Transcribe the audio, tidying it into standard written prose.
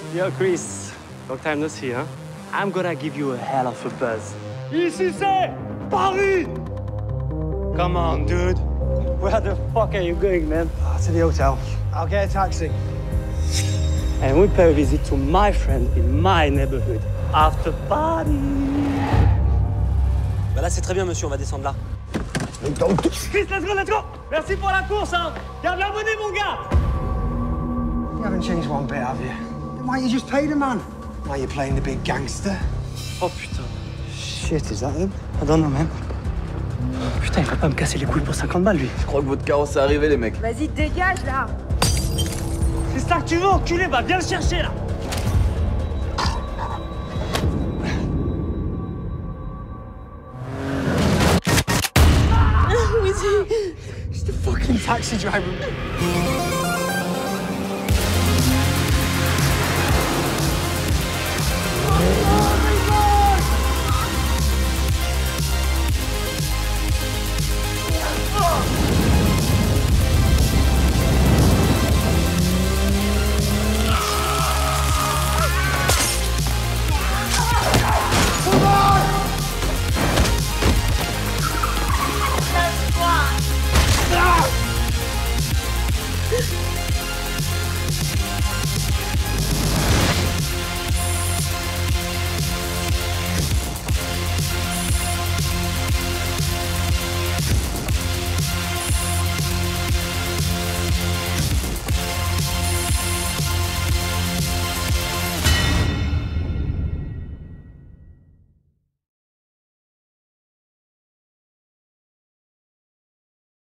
Yo, Chris. Long time no see, huh? I'm gonna give you a hell of a buzz. Ici c'est Paris! Come on, dude. Where the fuck are you going, man? To the hotel. I'll get a taxi. And we pay a visit to my friend in my neighborhood. After party. Bah là, c'est très bien, monsieur, on va descendre là. Chris, let's go, let's go! Merci pour la course, hein! Garde la monnaie, mon gars! You haven't changed one bit, have you? Then why you just pay the man? Why you playing the big gangster? Oh putain. Shit, is that him? I don't know, man. Putain, il va pas me casser les couilles pour 50 balles, lui. Je crois que votre carrosse est arrivé, les mecs. Vas-y, dégage, là. C'est ça que tu veux, enculé? Bah, viens le chercher, là! It's the fucking taxi driver.